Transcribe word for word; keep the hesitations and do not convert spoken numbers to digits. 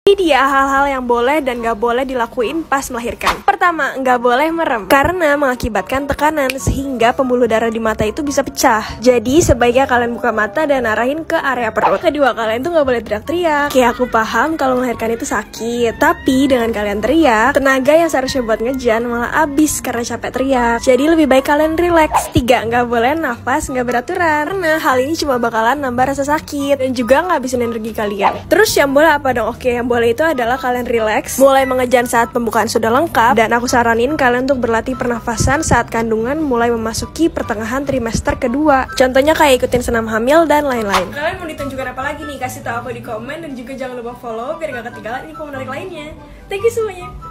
Ini dia hal-hal yang boleh dan gak boleh dilakuin pas melahirkan. Pertama, gak boleh merem karena mengakibatkan tekanan sehingga pembuluh darah di mata itu bisa pecah. Jadi sebaiknya kalian buka mata dan arahin ke area perut. Kedua, kalian tuh gak boleh teriak-teriak. Kayak aku paham kalau melahirkan itu sakit, tapi dengan kalian teriak, tenaga yang seharusnya buat ngejan malah abis karena capek teriak. Jadi lebih baik kalian relax. Tiga, gak boleh nafas gak beraturan karena hal ini cuma bakalan nambah rasa sakit dan juga ngabisin energi kalian. Terus yang boleh apa dong? Oke, yang boleh itu adalah kalian relax, mulai mengejan saat pembukaan sudah lengkap, dan aku saranin kalian untuk berlatih pernafasan saat kandungan mulai memasuki pertengahan trimester kedua. Contohnya kayak ikutin senam hamil dan lain-lain. Kalian mau ditunjukkan apa lagi nih? Kasih tahu aku di komen dan juga jangan lupa follow biar gak ketinggalan info menarik lainnya. Thank you semuanya.